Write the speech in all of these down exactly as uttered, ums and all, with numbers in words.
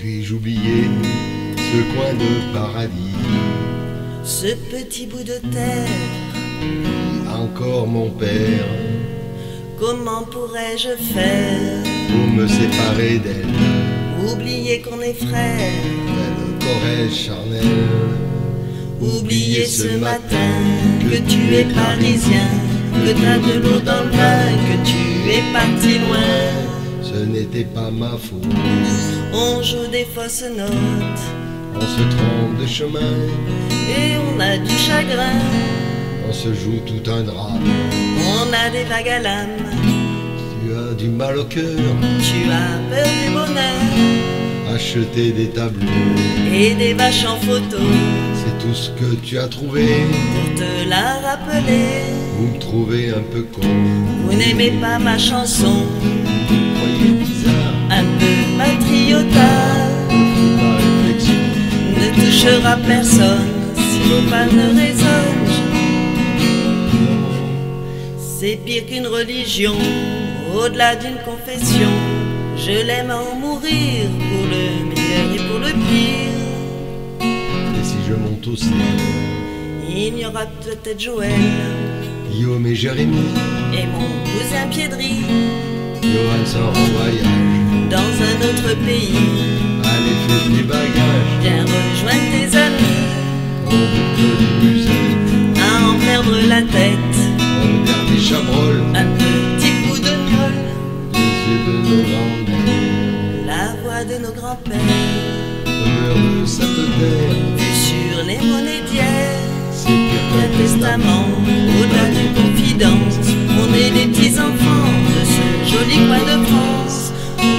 Puis-je oublier ce coin de paradis, ce petit bout de terre? Encore mon père, comment pourrais-je faire pour me séparer d'elle? Oublier qu'on est frères, Belle Corrèze charnelle. oublier ce matin que tu es parisien, que t'as de l'eau dans le vin, que tu es parti loin. Ce n'était pas ma faute. On joue des fausses notes, On se trompe de chemin, et on a du chagrin. on se joue tout un drame. On a des vagues à l'âme, Tu as du mal au cœur, tu as peur du bonheur, acheter des tableaux, et des vaches en photo, c'est tout ce que tu as trouvé. pour te la rappeler. Vous me trouvez un peu con, Vous n'aimez pas ma chanson, vous croyez bizarre, un peu patriotard. c'est pas réflexion. Ne touchera personne si vos pas ne résonnent. C'est pire qu'une religion, au-delà d'une confession. Je l'aime à en mourir, pour le meilleur et pour le pire. Et si je monte au ciel, Il y aura peut-être Joël Guillaume et Jérémy, et mon cousin Piedri, Johan sort en voyage, dans un autre pays. allez faites les bagages, Viens rejoindre tes amis, on boucle du musette, à en perdre la tête. on dernier chabrol, Un petit coup de miel, les yeux de nos grands-mères, la voix de nos grands-pères, l'honneur de cette terre, vue sur les monnaies d'hier. c'est pire Un qu'un testament, au-delà d'une confidence. On est les petits-enfants de ce joli coin de France.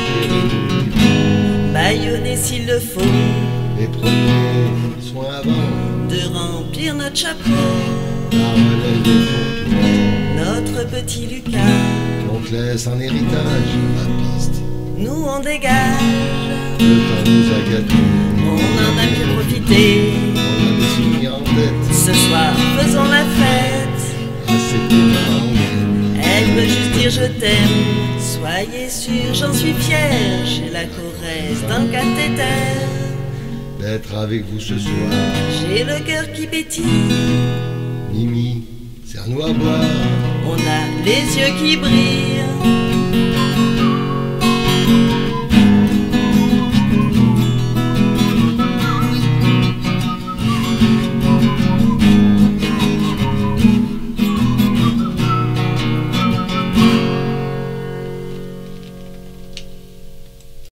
Bâillonnés s'il le faut, Et prenez soin avant, de remplir notre chapeau. la relève de ton Notre petit Lucas, on te laisse en héritage, la piste, nous on dégage. le temps nous a gâtés, On en a pu profiter. on a des souvenirs en tête, Ce soir, faisons la fête. ah c'était marrant, Elle veut juste dire je t'aime. Soyez sûr, j'en suis fier. J'ai la Corrèze dans le cathéter. d'être avec vous ce soir. J'ai le cœur qui pétille. Mimi, serre-nous à boire, On a les yeux qui brillent.